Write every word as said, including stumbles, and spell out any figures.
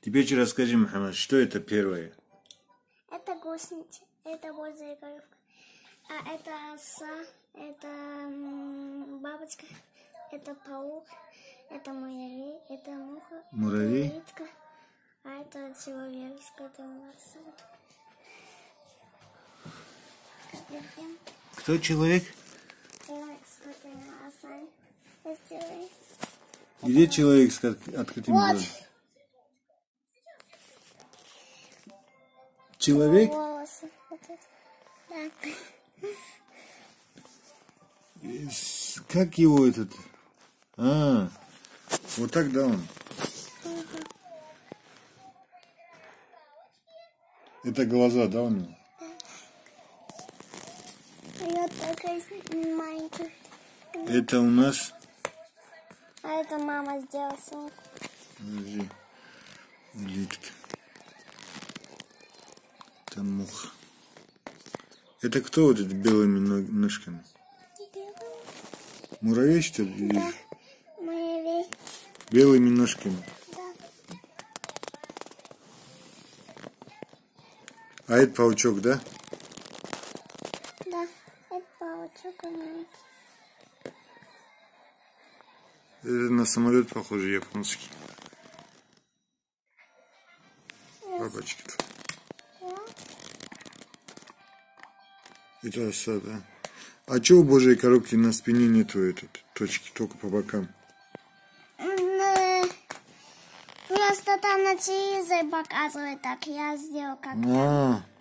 Теперь расскажи, Мухаммад, что это первое? Это гусеница, это божья коровка. А это оса, это м, бабочка, это паук, это муравей, это муха, Муравей? это улитка, а это человек с котом волосами. Кто человек? Человек с котом волосами. Это человек. Где это человек с кот- открытым Вот. глазом? Человек? Волосы. Вот это. Да. С- Как его этот? А, вот так, да, он. Это глаза, да, у него? Я такая маленькая. Это у нас... А это мама сделала сумку. Подожди. Улитка. Это муха. Это кто вот это белыми ног- ножками? Муравей, что ли? Или Да. Муравей. белыми ножками. Да. А это паучок, да? Да. Это паучок у меня. Это на самолет похоже, японский. Бабочки тут. Да. Это оса, да? А чего у божьей коробки на спине нету этой точки, только по бокам? Ну, просто там на телевизоре показывают так. Я сделал как. А,